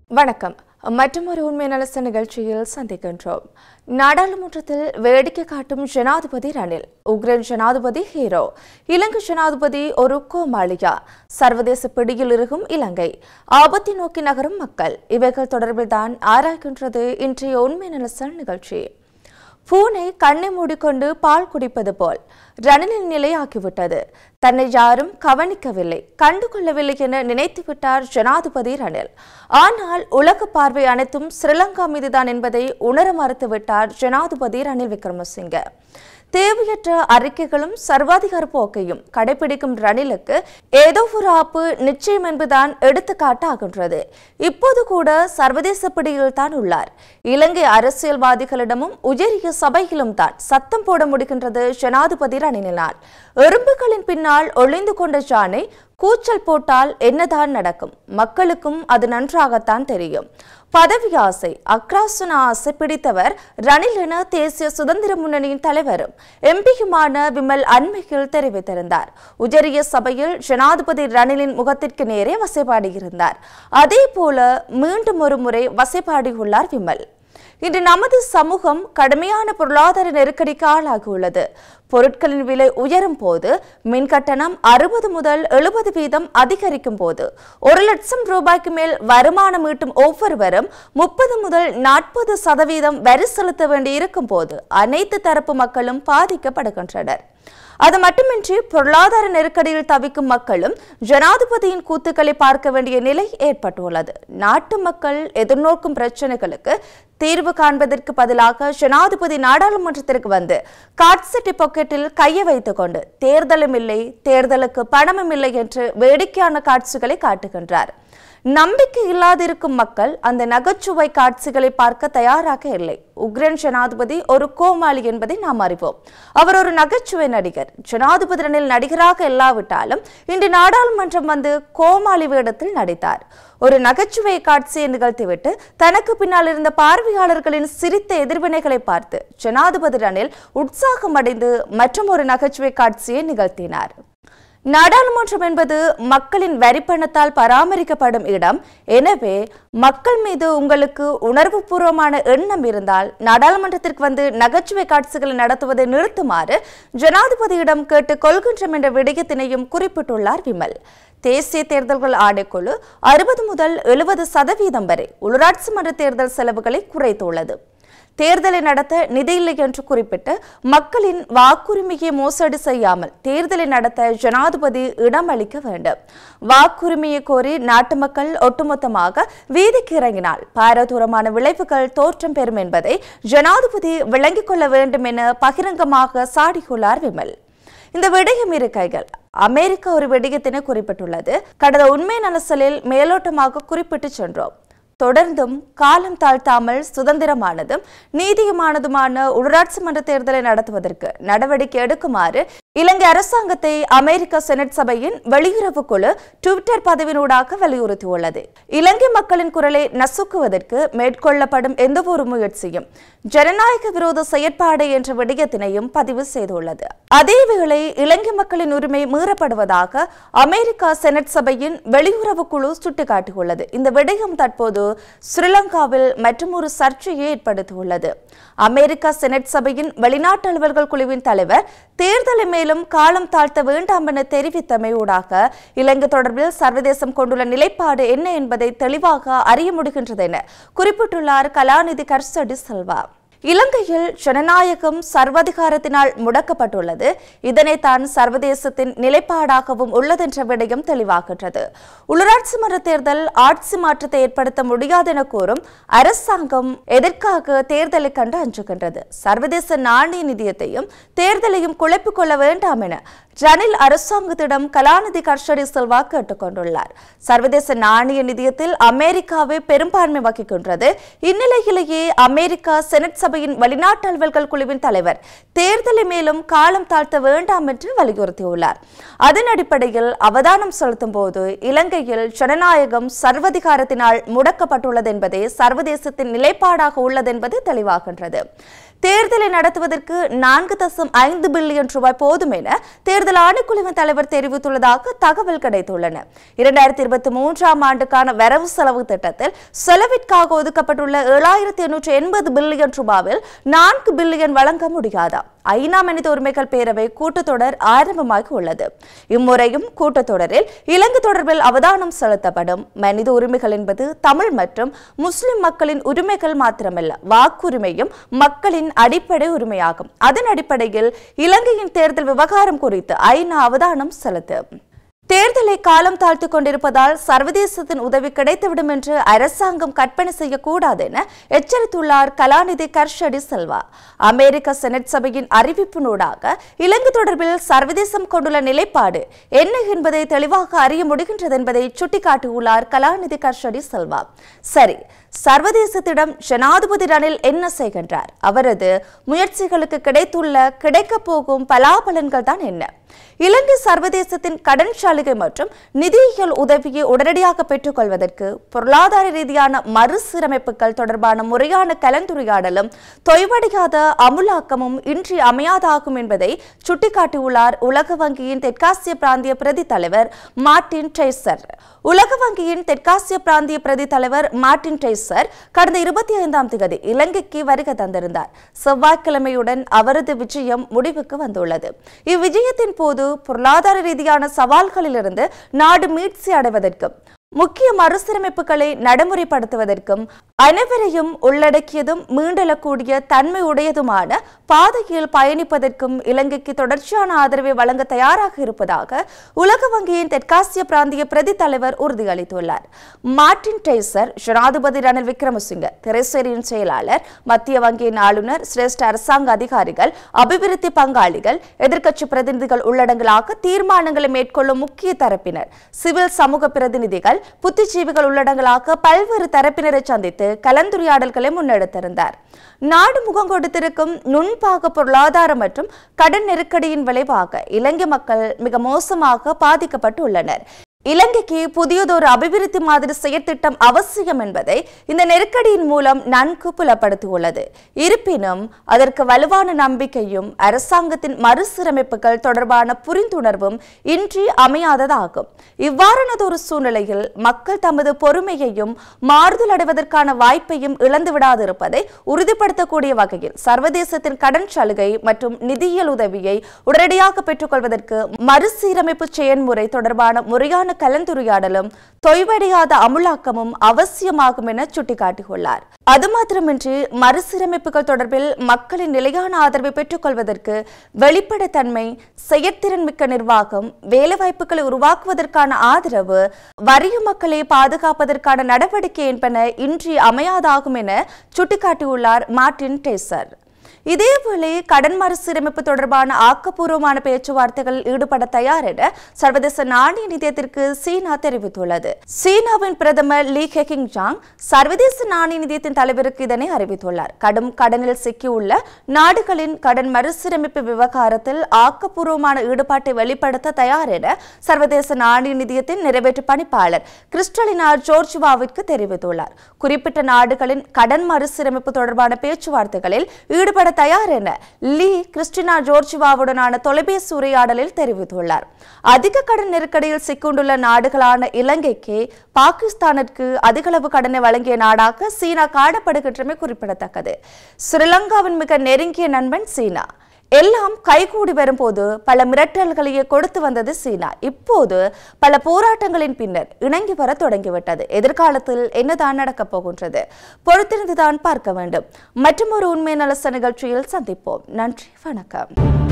வணக்கம். மற்றொரு உண்மை நலச நிகழ்ச்சியில் சந்திக்கின்றோம். நாடாளுமன்றத்தில் வேடிக்கை காட்டும் ஜனாதிபதி ரணில், உக்ரைன் ஜனாதிபதி ஹீரோ, இலங்கை ஜனாதிபதி ஒரு கோமாளியா, சர்வதேச பிடியில் இருக்கும் இலங்கை, ஆபத்தை நோக்கி நகரும் மக்கள், இவைகள் தொடர்பில் தான் ஆராய்கின்றது இன்றைய உண்மை நலச நிகழ்ச்சி. பூனை கண்ணை மூடிக்கொண்டு பால் குடிப்பது போல் ரணிலின் நிலையாகிவிட்டது. தன்னை யாரும் கவனிக்கவில்லை, கண்டுகொள்ளவில்லை என நினைத்துவிட்டார் ஜனாதிபதி ரணில். ஆனால் உலக பார்வை அனைத்தும் ஸ்ரீலங்கா மீதுதான் என்பதை உணர மறுத்துவிட்டார் ஜனாதிபதி ரணில் விக்ரமசிங்க. தேவையற்ற அறிக்கைகளும் சர்வாதிகார போக்கையும் கடைபிடிக்கும் ரணிலுக்கு ஏதோ ஒரு ஆப்பு நிச்சயம் என்பதுதான் எடுத்துக்காட்டாகின்றது. இப்போது கூட சர்வதேச பிடியில் தான் உள்ளார். இலங்கை அரசியல்வாதிகளிடமும் உயரிய சபையிலும் தான் சத்தம் போட முடிகின்றது ஜனாதிபதி ரணிலினால். எறும்புகளின் பின்னால் ஒளிந்து கொண்ட ஜானை கூச்சல் போட்டால் என்னதான் நடக்கும்? மக்களுக்கும் அது நன்றாகத்தான் தெரியும். பதவி ஆசை, அக்ராசன ஆசை பிடித்தவர் ரணில் என தேசிய சுதந்திர முன்னணியின் தலைவரும் எம்பியுமான விமல் அண்மையில் தெரிவித்திருந்தார். உயரிய சபையில் ஜனாதிபதி ரணிலின் முகத்திற்கு நேரே வசைபாடியிருந்தார். அதே போல மீண்டும் ஒரு முறை வசைபாடியுள்ளார் விமல். இன்று நமது சமூகம் கடுமையான பொருளாதார நெருக்கடிக்கு ஆளாகியுள்ளது. பொருட்களின் விலை உயரும் போது, மின் கட்டணம் 60 முதல் 70% அதிகரிக்கும் போது, 1 லட்சம் ரூபாய்க்கு மேல் வருமானம் ஈட்டும் ஒவ்வொருவரும் 30 முதல் 40% வரி செலுத்த வேண்டி இருக்கும் போது அனைத்து தரப்பு மக்களும் பாதிக்கப்படுகின்றனர். அது மட்டுமின்றி பொருளாதார நெருக்கடியில் தவிக்கும் மக்களும் ஜனாதிபதியின் கூத்துக்களை பார்க்க வேண்டிய நிலை ஏற்பட்டுள்ளது. நாட்டு மக்கள் எதிர்நோக்கும் பிரச்சனைகளுக்கு தீர்வு காண்பதற்கு பதிலாக ஜனாதிபதி நாடாளுமன்றத்திற்கு வந்து காட்சிட்டி பாக்கெட்டில் கையை வைத்துக் கொண்டு தேர்தலும் இல்லை, தேர்தலுக்கு பணமும் இல்லை என்று வேடிக்கையான காட்சிகளை காட்டுகின்றார். நம்பிக்கை இல்லாதிருக்கும் மக்கள் அந்த நகைச்சுவை காட்சிகளை பார்க்க தயாராக இல்லை. உக்ரைன் ஜனாதிபதி ஒரு கோமாளி என்பதை நாம் அறிவோம். அவர் ஒரு நகைச்சுவை நடிகர். ஜனாதிபதி ரணில் நடிகராக இல்லாவிட்டாலும் இன்று நாடாளுமன்றம் வந்து கோமாளி வேடத்தில் நடித்தார். ஒரு நகைச்சுவை காட்சியை நிகழ்த்திவிட்டு தனக்கு பின்னால் இருந்த பார்வையாளர்களின் சிரித்த எதிர்வினைகளை பார்த்து ஜனாதிபதி ரணில் உற்சாகமடைந்து மற்றும் ஒரு நகைச்சுவை காட்சியை நிகழ்த்தினார். நாடாளுமன்றம் என்பது மக்களின் வரிப்பணத்தால் பராமரிக்கப்படும் இடம். எனவே மக்கள் மீது உங்களுக்கு உணர்வுபூர்வமான எண்ணம் இருந்தால் நாடாளுமன்றத்திற்கு வந்து நகைச்சுவை காட்சிகளை நடத்துவதை நிறுத்துமாறு ஜனாதிபதியிடம் கேட்டுக் கொள்கின்றோம் என்ற விடயத்தினையும் குறிப்பிட்டுள்ளார் விமல். தேசிய தேர்தல்கள் ஆணைக்குழு 60 முதல் 70% வரை உள்ளூராட்சி மன்ற தேர்தல் செலவுகளை குறைத்துள்ளது. தேர்தலை நடத்த நிதி இல்லை என்று குறிப்பிட்டு மக்களின் வாக்குரிமையை மோசடி செய்யாமல் தேர்தலை நடத்த ஜனாதிபதி இடம் அளிக்க வேண்டும். வாக்குரிமையை கோரி நாட்டு மக்கள் ஒட்டுமொத்தமாக வீதிக்கு இறங்கினால் பாரதூரமான விளைவுகள் தோற்றம் பெறும் என்பதை ஜனாதிபதி விளங்கிக் கொள்ள வேண்டும் என பகிரங்கமாக சாடியுள்ளார் விமல். இந்த விடயம் இருக்கைகள் அமெரிக்கா ஒரு விடயத்தினை குறிப்பிட்டுள்ளது. கடந்த உண்மை நலசலில் மேலோட்டமாக குறிப்பிட்டு சென்றோம். தொடர்ந்தும் காலம் தாழ்த்தாமல் சுதந்திரமானதும் நீதியுமானதுமான உள்ளூராட்சி மன்ற தேர்தலை நடத்துவதற்கு நடவடிக்கை எடுக்குமாறு இலங்கை அரசாங்கத்தை அமெரிக்க செனட் சபையின் வெளியுறவு குழு ட்விட்டர் பதிவினூடாக வலியுறுத்தியுள்ளது. இலங்கை மக்களின் குரலை நசுக்குவதற்கு மேற்கொள்ளப்படும் எந்த ஒரு முயற்சியும் ஜனநாயக விரோத செயற்பாடு என்ற விடயத்தினையும் பதிவு செய்துள்ளது. அதேவேளை இலங்கை மக்களின் உரிமை மீறப்படுவதாக அமெரிக்கா செனட் சபையின் வெளியுறவு குழு சுட்டிக்காட்டியுள்ளது. இந்த விடயம் தற்போது ஸ்ரீலங்காவில் மற்றொரு சர்ச்சையை ஏற்படுத்தியுள்ளது. அமெரிக்கா செனட் சபையின் வெளிநாட்டு அலுவல்கள் குழுவின் தலைவர் தேர்தலை மேலும் காலம் தாழ்த்த வேண்டாம் என தெரிவித்தமையூடாக இலங்கை தொடர்பில் சர்வதேசம் கொண்டுள்ள நிலைப்பாடு என்ன என்பதை தெளிவாக அறிய முடிகின்றது என குறிப்பிட்டுள்ளார் கலாநிதி கர்சடி செல்வா. இலங்கையில் ஜனநாயகம் சர்வாதிகாரத்தினால் முடக்கப்பட்டுள்ளது. இதனை தான் சர்வதேசத்தின் நிலைப்பாடாகவும் உள்ளதென்ற விடயம் தெளிவாகின்றது. உள்ளூராட்சி மன்ற தேர்தல் ஆட்சி மாற்றத்தை ஏற்படுத்த முடியாது என கூறும் அரசாங்கம் எதற்காக தேர்தலை கண்டு அஞ்சுகின்றது? சர்வதேச நாணய நிதியத்தையும் தேர்தலையும் குழப்பிக் கொள்ள வேண்டாம் என ரணில் அரசாங்கத்திடம் கலாநிதி கர்சடி செல்வா கேட்டுக் கொண்டுள்ளார். சர்வதேச நாணய நிதியத்தில் அமெரிக்காவே பெரும்பான்மை வகிக்கின்றது. இந்நிலையிலேயே அமெரிக்கா செனட் சபையின் வெளிநாட்டு அலுவல்கள் குழுவின் தலைவர் தேர்தலை மேலும் காலம் தாழ்த்த வேண்டாம் என்று வலியுறுத்தியுள்ளார். அதன் அடிப்படையில் அவதானம் செலுத்தும் போது இலங்கையில் ஜனநாயகம் சர்வதிகாரத்தினால் முடக்கப்பட்டுள்ளது என்பதே சர்வதேசத்தின் நிலைப்பாடாக உள்ளது என்பது தெளிவாகின்றது. தேர்தலை நடத்துவதற்கு 4.5 பில்லியன் ரூபாய் போதும் என தேர்தல் ஆணைக்குழுவின் தலைவர் தெரிவித்துள்ளதாக தகவல் கிடைத்துள்ளன. 2023ஆம் ஆண்டுக்கான வரவு செலவு திட்டத்தில் செலவிற்காக ஒதுக்கப்பட்டுள்ள 7,880 பில்லியன் ரூபாயில் 4 பில்லியன் வழங்க முடியாதா? ஐநா மனித உரிமைகள் பேரவை கூட்டத்தொடர் ஆரம்பமாகி உள்ளது. இம்முறையும் கூட்டத்தொடரில் இலங்கை தொடர்பில் அவதானம் செலுத்தப்படும். மனித உரிமைகள் என்பது தமிழ் மற்றும் முஸ்லிம் மக்களின் உரிமைகள் மாத்திரமல்ல, வாக்குரிமையும் மக்களின் அடிப்படை உரிமையாகும். அதன் அடிப்படையில் இலங்கையின் தேர்தல் விவகாரம் குறித்து ஐநா அவதானம் செலுத்தும். தேர்தலை காலம் தாழ்த்திக் கொண்டிருப்பதால் சர்வதேசத்தின் உதவி கிடைத்துவிடும் என்று அரசாங்கம் கற்பனை செய்யக்கூடாது என எச்சரித்துள்ளார் கலாநிதி கர்ஷடி செல்வா. அமெரிக்க செனட் சபையின் அறிவிப்பினூடாக இலங்கை தொடர்பில் சர்வதேசம் கொண்டுள்ள நிலைப்பாடு என்ன என்பதை தெளிவாக அறிய முடிகின்றது என்பதை சுட்டிக்காட்டியுள்ளார் கலாநிதி கர்ஷடி செல்வா. சரி, சர்வதேசத்திடம் ஜனாதிபதி ரணில் என்ன செய்கின்றார்? அவரது முயற்சிகளுக்கு கிடைக்கப் போகும் பலாபலன்கள் தான் என்ன? இலங்கை சர்வதேசத்தின் கடன் சலுகை மற்றும் நிதியியல் உதவியை உடனடியாக பெற்றுக் கொள்வதற்கு பொருளாதார ரீதியான மறுசீரமைப்புகள் தொடர்பான முறையான கலந்துரையாடலும் தொய்வடையாத அமுலாக்கமும் இன்றி அமையாதாகும் என்பதை சுட்டிக்காட்டியுள்ளார் உலக வங்கியின் தெற்காசிய பிராந்திய பிரதி தலைவர் மார்டின் டெய்சர். உலக வங்கியின் தெற்காசிய பிராந்திய பிரதி தலைவர் மார்டின் டெய்சர் கடந்த 25ஆம் தேதி இலங்கைக்கு வருகை தந்திருந்தார். செவ்வாய்க்கிழமையுடன் அவரது விஜயம் முடிவுக்கு வந்துள்ளது. இவ்விஜயத்தின் போது பொருளாதார ரீதியான சவால்களிலிருந்து நாடு மீட்சி அடைவதற்கும் முக்கிய மறுசீரமைப்புகளை நடைமுறைப்படுத்துவதற்கும் அனைவரையும் உள்ளடக்கியதும் மீண்டெழக்கூடிய தன்மை உடையதுமான பாதையில் பயணிப்பதற்கும் இலங்கைக்கு தொடர்ச்சியான ஆதரவை வழங்க தயாராக இருப்பதாக உலக வங்கியின் தெற்காசிய பிராந்திய பிரதி தலைவர் உறுதியளித்துள்ளார். மார்டின் டெய்சர் ஜனாதிபதி ரணில் விக்ரமசிங்க, திரைசேரியின் செயலாளர், மத்திய வங்கியின் ஆளுநர், சிரேஷ்ட அரசாங்க அதிகாரிகள், அபிவிருத்தி பங்காளிகள், எதிர்க்கட்சி பிரதிநிதிகள் உள்ளடங்கலாக தீர்மானங்களை மேற்கொள்ளும் முக்கிய தரப்பினர், சிவில் சமூக பிரதிநிதிகள், புத்திஜீவிகள் உள்ளடங்கலாக பல்வேறு தரப்பினரை சந்தித்து கலந்துரையாடல்களை முன்னெடுத்திருந்தார். நாடு முகம் கொடுத்திருக்கும் நுண்பாக பொருளாதார மற்றும் கடன் நெருக்கடியின் விளைவாக இலங்கை மக்கள் மிக மோசமாக பாதிக்கப்பட்டுள்ளனர். இலங்கைக்கு புதியதொரு அபிவிருத்தி மாதிரி செயற்திட்டம் அவசியம் என்பதை இந்த நெருக்கடியின் மூலம் நன்கு புலப்படுத்தியுள்ளது. இருப்பினும் அதற்கு வலுவான நம்பிக்கையும் அரசாங்கத்தின் மறுசீரமைப்புகள் தொடர்பான புரிந்துணர்வும் இன்றி அமையாததாகும். இவ்வாறானதொரு சூழ்நிலையில் மக்கள் தமது பொறுமையையும் மாறுதல் அடைவதற்கான வாய்ப்பையும் இழந்துவிடாதிருப்பதை உறுதிப்படுத்தக்கூடிய வகையில் சர்வதேசத்தின் கடன் சலுகை மற்றும் நிதியியல் உதவியை உடனடியாக பெற்றுக்கொள்வதற்கு மறுசீரமைப்பு செயல்முறை தொடர்பான முறையான கலந்துரையாடலும் தொய்வடையாத அமுலாக்கமும் அவசியமாகும் என சுட்டிக்காட்டியுள்ளார். அது மாத்திரமின்றி மறுசீரமைப்புகள் தொடர்பில் மக்களின் நிலையான ஆதரவை பெற்றுக் கொள்வதற்கு வெளிப்படைத்தன்மை, செயற்திறன் மிக்க நிர்வாகம், வேலைவாய்ப்புகளை உருவாக்குவதற்கான ஆதரவு, வறிய மக்களை பாதுகாப்பதற்கான நடவடிக்கை என்பன இன்றி அமையாதாகும் என சுட்டிக்காட்டியுள்ளார் மார்டின் டெய்சர். இதேவேளை கடன் மறுசீரமைப்பு தொடர்பான ஆக்கப்பூர்வமான பேச்சுவார்த்தைகளில் ஈடுபட தயார் என சர்வதேச நாணய நிதியத்திற்கு சீனா தெரிவித்துள்ளது. சீனாவின் பிரதமர் லீ கெகிங்ஜாங் சர்வதேச நாணய நிதியத்தின் தலைவருக்கு இதனை அறிவித்துள்ளார். கடும் கடனில் சிக்கியுள்ள நாடுகளின் கடன் மறுசீரமைப்பு விவகாரத்தில் ஆக்கப்பூர்வமான ஈடுபாட்டை வெளிப்படுத்த தயார் என சர்வதேச நாணய நிதியத்தின் நிறைவேற்று பணிப்பாளர் கிறிஸ்டலினா ஜோர்ஜிவாவிற்கு தெரிவித்துள்ளார். குறிப்பிட்ட நாடுகளின் கடன் மறுசீரமைப்பு தொடர்பான பேச்சுவார்த்தைகளில் ஈடுபட தயார் என லீ கிறிஸ்டினா ஜோர்ஜிவாவுடனான தொலைபேசி உரையாடலில் தெரிவித்துள்ளார். அதிக கடன் நெருக்கடியில் சிக்குண்டுள்ள நாடுகளான இலங்கைக்கு பாகிஸ்தானிற்கு அதிகளவு கடனை வழங்கிய நாடாக சீனா காணப்படுகின்றமை குறிப்பிடத்தக்கது. ஸ்ரீலங்காவின் மிக நெருங்கிய நண்பன் சீனா. எல்லாம் கைகூடி வரும்போது பல மிரட்டல்களையே கொடுத்து வந்தது சீனா. இப்போது பல போராட்டங்களின் பின்னர் இணங்கி வர தொடங்கிவிட்டது. எதிர்காலத்தில் என்னதான் நடக்கப் போகின்றது? பொறுத்திருந்துதான் பார்க்க வேண்டும். மற்றும் ஒரு உண்மை நலச நிகழ்ச்சியில் சந்திப்போம். நன்றி, வணக்கம்.